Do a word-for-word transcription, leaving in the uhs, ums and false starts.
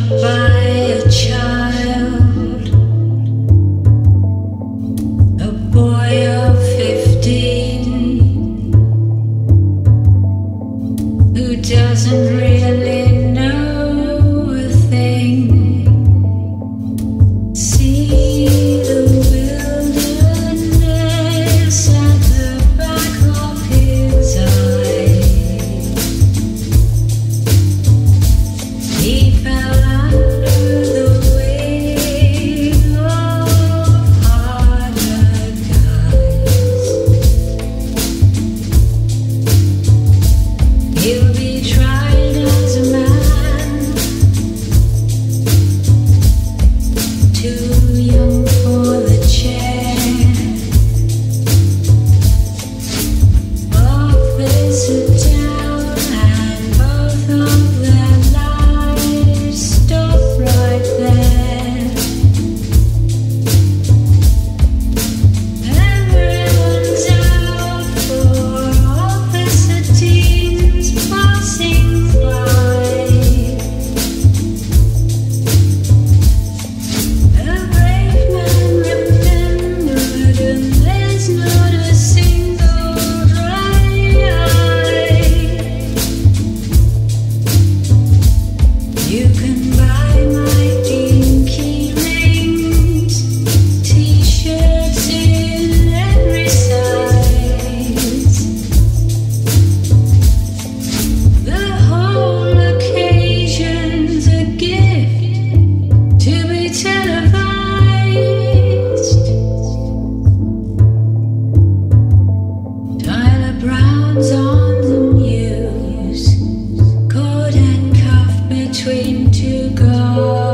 by a child, a boy of fifteen, who doesn't really know a thing. See the wilderness at the back of his eye. He fell under the weight of harder guys. He'll be tried as a man, too young for the chair. Officer down and both of their lives stop right there. Everyone's out for officer teams passing by. A brave man remembered, and there's not a single dry eye. You can buy my dinky rings, t-shirts in every size. The whole occasion's a gift to be televised. Tyler Brown's on the news, caught and cuffed between two guards.